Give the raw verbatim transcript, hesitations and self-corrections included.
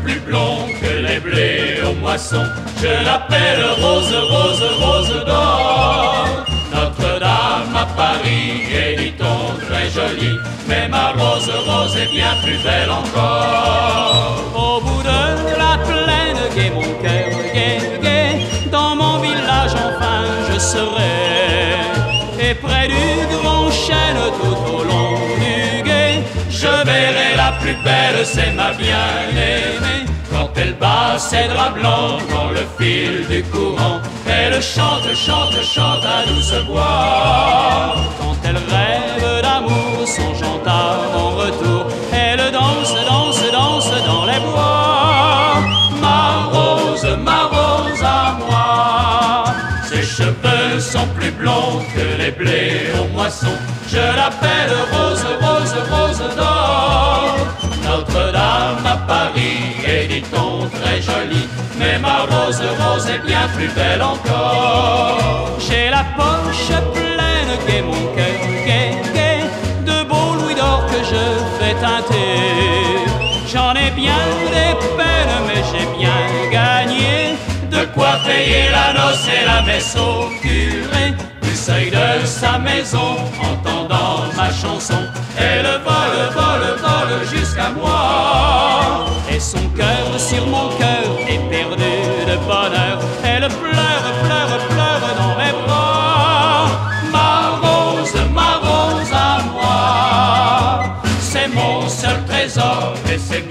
plus blonds que les blés aux moissons. Je l'appelle Rose, Rose, Rose d'or. Notre-Dame à Paris est, dit-on, très jolie, mais ma Rose, Rose est bien plus belle encore. Au bout de la plaine, gai mon cœur, gai, gai, dans mon village enfin je serai. Et près du grand chêne tout au long du gué, je verrai la plus belle, c'est ma bien-aimée. Quand elle bat ses draps blancs dans le fil du courant, elle chante, chante, chante à douce voix. Quand elle rêve d'amour, songeant à mon retour, elle danse, danse, danse dans les bois. Ma Rose, ma Rose à moi, ses cheveux sont plus blonds que les blés aux moissons. Je l'appelle Rose, Rose, Rose d'or. Notre-Dame à Paris est, dit-on, très jolie, mais ma Rose, Rose est bien plus belle encore. J'ai la poche pleine, gai mon cœur, gai, gai, de beaux louis d'or que je fais teinter. J'en ai bien des peines, mais j'ai bien gagné de quoi payer la noce et la messe au curé. Du seuil de sa maison, entendant ma chanson, elle vole, vole, vole jusqu'à moi. Et son cœur sur mon cœur est perdu de bonheur. Elle pleure, pleure, pleure dans mes bras. Ma Rose, ma Rose à moi, c'est mon seul trésor et c'est